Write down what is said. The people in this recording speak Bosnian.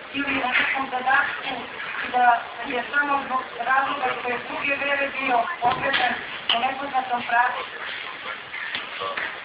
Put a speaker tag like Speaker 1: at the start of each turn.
Speaker 1: ili na nekom zadatku da je samo zbog razloga koje druge vere bio odveden po nepoznatom pravu.